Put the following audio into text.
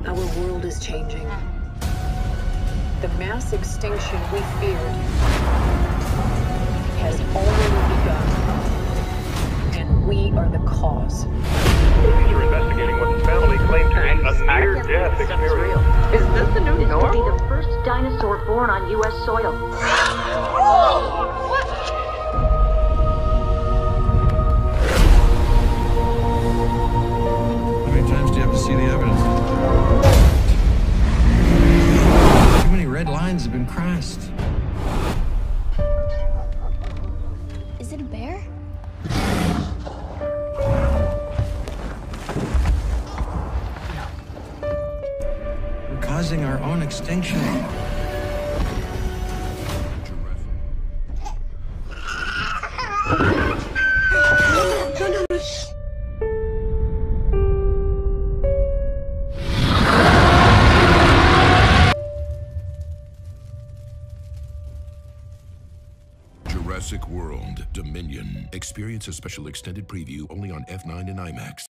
Our world is changing. The mass extinction we feared has already begun, and we are the cause. Police are investigating what the family claimed to be a near-death experience. Is this the new This normal? could be the first dinosaur born on U.S. soil. How many times do you have to see the evidence? Too many red lines have been crossed. Is it a bear? We're causing our own extinction. Jurassic World Dominion. Experience a special extended preview only on F9 and IMAX.